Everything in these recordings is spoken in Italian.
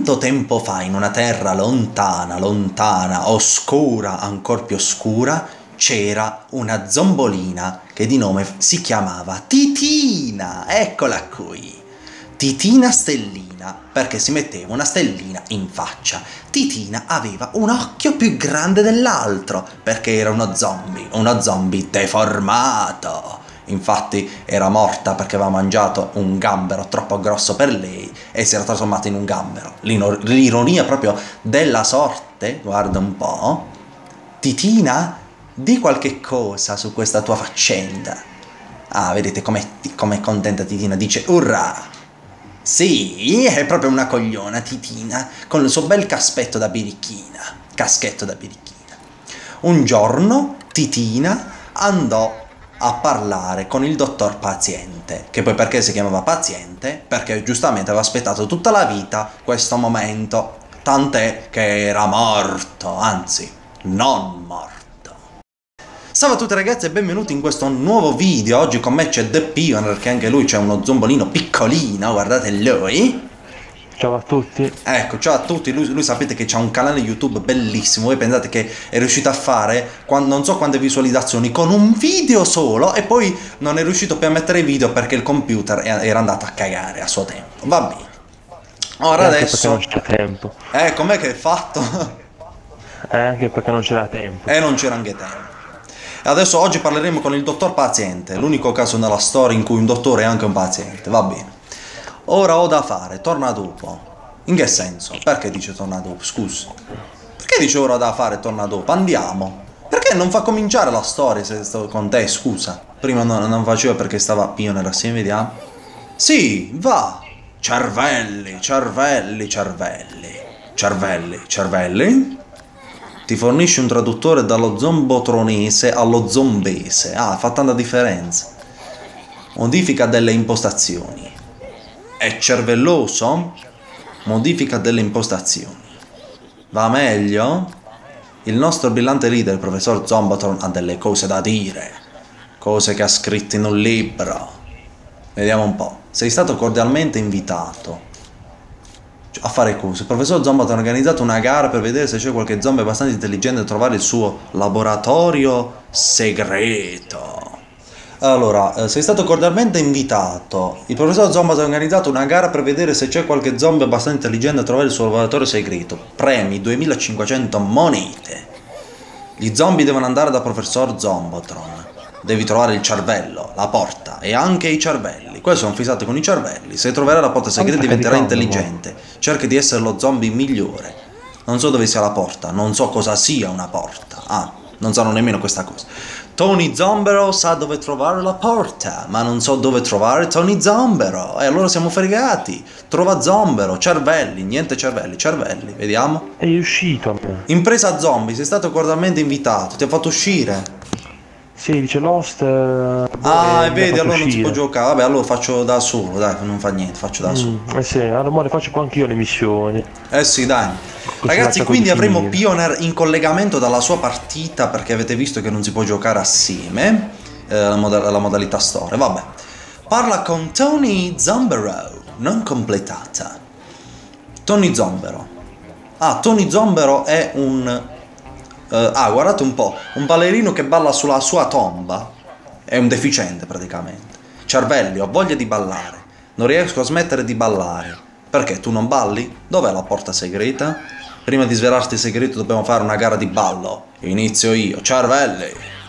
tanto tempo fa, in una terra lontana, lontana, oscura, ancor più oscura, c'era una zombolina che di nome si chiamava Titina. Eccola qui. Titina Stellina, perché si metteva una stellina in faccia. Titina aveva un occhio più grande dell'altro, perché era uno zombie deformato. Infatti era morta perché aveva mangiato un gambero troppo grosso per lei e si era trasformata in un gambero. L'ironia proprio della sorte, guarda un po'. Titina, di qualche cosa su questa tua faccenda. Ah, vedete com'è contenta Titina, dice urrà. Sì, è proprio una cogliona Titina, con il suo bel caschetto da birichina. Un giorno Titina andò a parlare con il dottor Paziente, che poi perché si chiamava Paziente? Perché giustamente aveva aspettato tutta la vita questo momento, tant'è che era morto, anzi, non morto. Salve a tutti ragazzi e benvenuti in questo nuovo video. Oggi con me c'è The Pioneer, che anche lui c'è uno zombolino piccolino, guardate lui. Ciao a tutti. Ecco, ciao a tutti, lui sapete che c'ha un canale YouTube bellissimo. Voi pensate che è riuscito a fare non so quante visualizzazioni con un video solo, e poi non è riuscito più a mettere i video perché il computer era andato a cagare a suo tempo. Va bene. Ora Anche adesso perché non c'era tempo. com'è che è fatto? Anche perché non c'era tempo. E non c'era anche tempo. Adesso oggi parleremo con il dottor Paziente, l'unico caso nella storia in cui un dottore è anche un paziente, va bene. Ora ho da fare, torna dopo. In che senso? Perché dice torna dopo? Scusi. Perché dice ora da fare, torna dopo? Andiamo. Perché non fa cominciare la storia se sto con te, scusa? Prima non faceva perché stava Pioneer assieme, vediamo. Sì, va. Cervelli. Ti fornisce un traduttore dallo zombotronese allo zombese. Ah, fa tanta differenza. Modifica delle impostazioni. È cervelloso? Modifica delle impostazioni. Va meglio? Il nostro brillante leader, il professor Zombotron, ha delle cose da dire. Cose che ha scritto in un libro. Vediamo un po'. Sei stato cordialmente invitato a fare cose. Il professor Zombotron ha organizzato una gara per vedere se c'è qualche zombie abbastanza intelligente da trovare il suo laboratorio segreto. Allora, sei stato cordialmente invitato. Il professor Zombotron ha organizzato una gara per vedere se c'è qualche zombie abbastanza intelligente da trovare il suo laboratorio segreto. Premi 2500 monete. Gli zombie devono andare da professor Zombotron. Devi trovare il cervello, la porta e anche i cervelli. Questo sono fissato con i cervelli. Se troverai la porta segreta diventerai intelligente. Cerca di essere lo zombie migliore. Non so dove sia la porta, non so cosa sia una porta. Ah, non sanno nemmeno questa cosa. Tony Zombero sa dove trovare la porta, ma non so dove trovare Tony Zombero. E allora siamo fregati. Trova Zombero, cervelli, niente cervelli, vediamo. È uscito. Impresa zombie, sei stato cordialmente invitato, ti ha fatto uscire. Sì, dice Lost. Ah, e vedi, allora non si può giocare. Vabbè, allora faccio da solo, dai, non fa niente, faccio da solo. Sì, allora faccio anche io le missioni. Sì, dai. Ragazzi, quindi avremo Pioneer in collegamento dalla sua partita, perché avete visto che non si può giocare assieme, la modalità storia, vabbè. Parla con Tony Zombero, non completata. Tony Zombero. Ah, Tony Zombero è un... guardate un po', un ballerino che balla sulla sua tomba. È un deficiente praticamente. Cervelli, ho voglia di ballare. Non riesco a smettere di ballare. Perché tu non balli? Dov'è la porta segreta? Prima di svelarti il segreto dobbiamo fare una gara di ballo. Inizio io. Cervelli.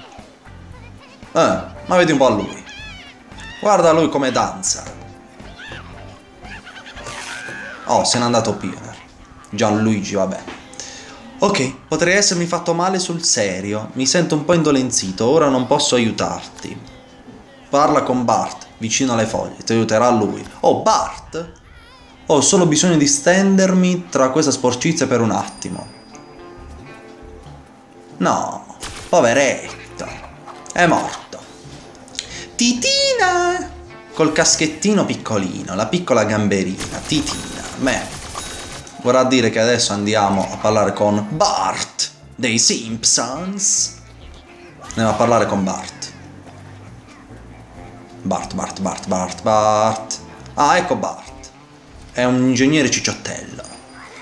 Ma vedi un po' lui. Guarda lui come danza. Oh, se n'è andato Pioneer. Gianluigi, vabbè. Ok, potrei essermi fatto male sul serio. Mi sento un po' indolenzito, ora non posso aiutarti. Parla con Bart, vicino alle foglie, ti aiuterà lui. Oh, Bart! Ho solo bisogno di stendermi tra questa sporcizia per un attimo. No, poveretto, è morto. Titina! Col caschettino piccolino, la piccola gamberina, Titina, beh. Vorrà dire che adesso andiamo a parlare con Bart dei Simpsons. Andiamo a parlare con Bart. Bart. Ah, ecco Bart. È un ingegnere cicciottello.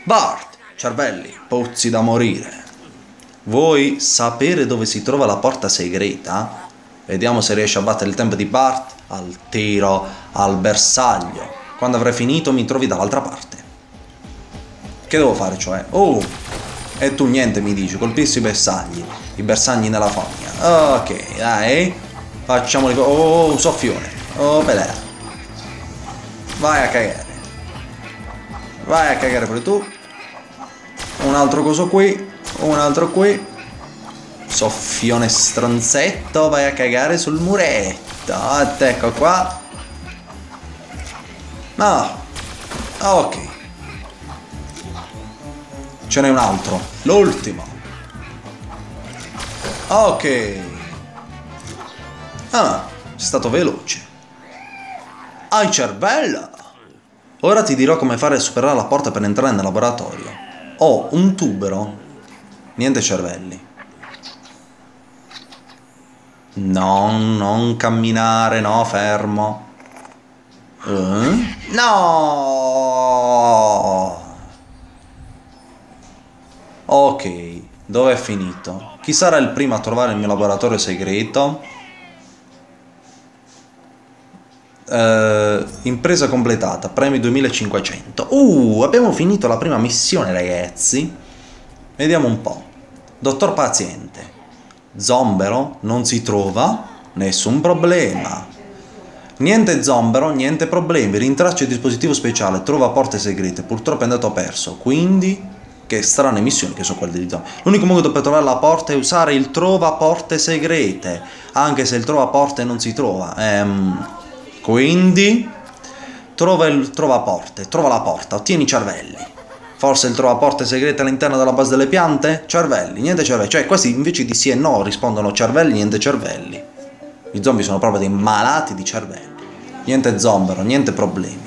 Bart, cervelli, pozzi da morire. Vuoi sapere dove si trova la porta segreta? Vediamo se riesci a battere il tempo di Bart al tiro al bersaglio. Quando avrai finito mi trovi dall'altra parte. Che devo fare, cioè? Oh! E tu niente mi dici, colpissi i bersagli nella fogna. Ok, dai. Facciamoli. Oh, un soffione. Oh, pelea. Vai a cagare. Vai a cagare pure tu. Un altro coso qui. Un altro qui. Soffione stronzetto. Vai a cagare sul muretto. Ecco qua. No. Ok. Ce n'è un altro. L'ultimo. Ok. Ah, sei stato veloce. Hai cervello. Ora ti dirò come fare a superare la porta per entrare nel laboratorio. Ho un tubero. Niente cervelli. Non camminare, no, fermo. No! Ok, dove è finito? Chi sarà il primo a trovare il mio laboratorio segreto? Impresa completata, premi 2500. Abbiamo finito la prima missione, ragazzi. Vediamo un po'. Dottor paziente. Zombero non si trova? Nessun problema. Niente zombero, niente problemi. Rintraccia il dispositivo speciale, trova porte segrete. Purtroppo è andato perso, quindi... Che strane missioni che sono quelle di zombie. L'unico modo per trovare la porta è usare il trova porte segrete. Anche se il trova porte non si trova. Quindi trova il trovaporte, trova la porta, ottieni i cervelli. Forse il trovaporte segrete all'interno della base delle piante? Cervelli, niente cervelli. Cioè questi invece di sì e no rispondono cervelli, niente cervelli. I zombie sono proprio dei malati di cervelli. Niente zombero, niente problemi.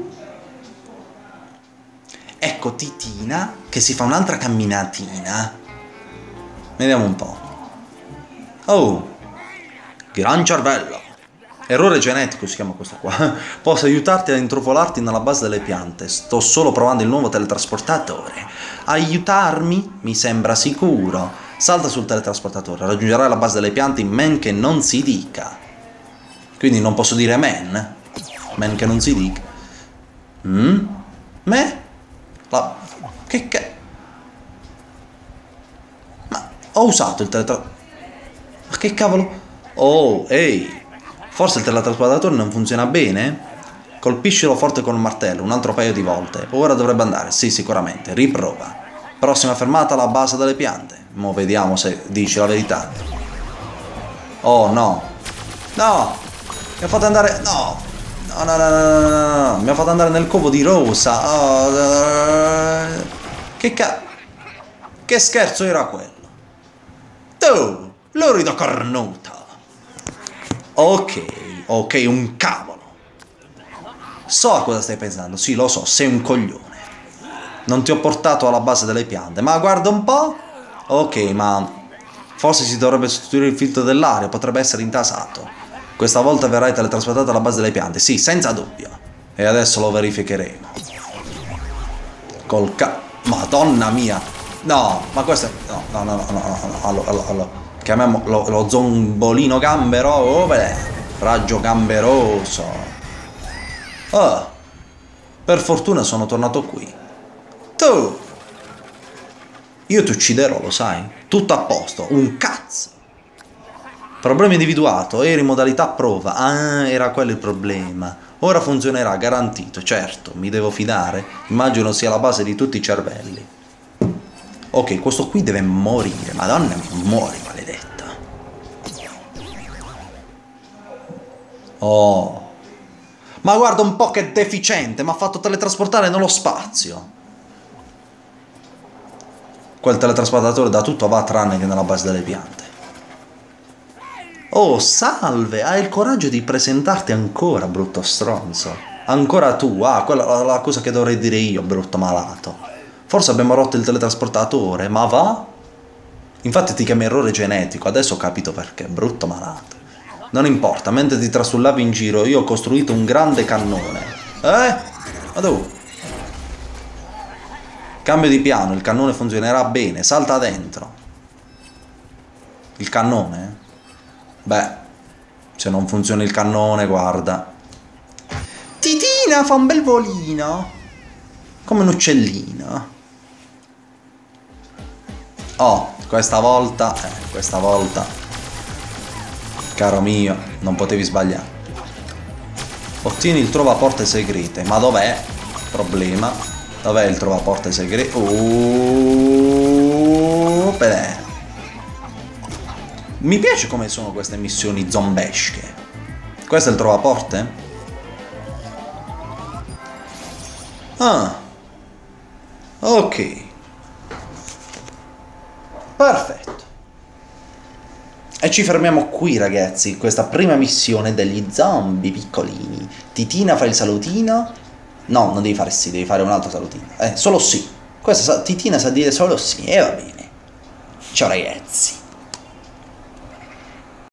Ecco Titina che si fa un'altra camminatina. Vediamo un po'. Oh, gran cervello. Errore genetico si chiama questo qua. Posso aiutarti a intrufolarti nella base delle piante. Sto solo provando il nuovo teletrasportatore. Aiutarmi? Mi sembra sicuro. Salta sul teletrasportatore. Raggiungerai la base delle piante in men che non si dica. Quindi non posso dire men. Men che non si dica. Me? Ma ho usato il teletrasportatore. Ma che cavolo? Oh, ehi. Forse il teletrasportatore non funziona bene? Colpiscilo forte con un martello, un altro paio di volte. Ora dovrebbe andare, sì, sicuramente. Riprova. Prossima fermata, la base delle piante. Mo' vediamo se dici la verità. Oh, no. No! Mi ha fatto andare... No! No, no, no, no, no, no. Mi ha fatto andare nel covo di Rosa. Che scherzo era quello? Tu! Lurido cornuto! Ok, un cavolo. So a cosa stai pensando, sì, lo so, sei un coglione. Non ti ho portato alla base delle piante, ma guarda un po'. Ok, ma forse si dovrebbe sostituire il filtro dell'aria, potrebbe essere intasato. Questa volta verrai teletrasportato alla base delle piante, sì, senza dubbio. E adesso lo verificheremo. Madonna mia. No, ma questo è... No. Allora. Chiamiamo lo zombolino gambero. Oh, beh, raggio gamberoso. Oh, per fortuna sono tornato qui. Tu! Io ti ucciderò, lo sai? Tutto a posto, un cazzo! Problema individuato, eri in modalità prova. Ah, era quello il problema. Ora funzionerà, garantito, certo, mi devo fidare. Immagino sia la base di tutti i cervelli. Ok, questo qui deve morire. Madonna mia, muori, maledetta. Oh. Ma guarda un po' che deficiente, mi ha fatto teletrasportare nello spazio. Quel teletrasportatore da tutto va tranne che nella base delle piante. Oh, salve, hai il coraggio di presentarti ancora, brutto stronzo. Ancora tu, quella è la cosa che dovrei dire io, brutto malato. Forse abbiamo rotto il teletrasportatore, ma va? Infatti ti chiami errore genetico, adesso ho capito perché, brutto malato. Non importa, mentre ti trasullavi in giro io ho costruito un grande cannone. Ma tu? Cambio di piano, il cannone funzionerà bene, salta dentro. Il cannone? Beh, se non funziona il cannone, guarda. Titina fa un bel volino. Come un uccellino. Oh, questa volta, caro mio, non potevi sbagliare. Ottieni il trovaporte segrete. Ma dov'è? Problema. Dov'è il trovaporte segreto? Beh. Mi piace come sono queste missioni zombesche. Questo è il trovaporte? Ah. Ok. Perfetto. E ci fermiamo qui, ragazzi. Questa prima missione degli zombie piccolini. Titina fa il salutino. No, non devi fare sì, devi fare un altro salutino. Solo sì. Questa Titina sa dire solo sì. E va bene. Ciao ragazzi.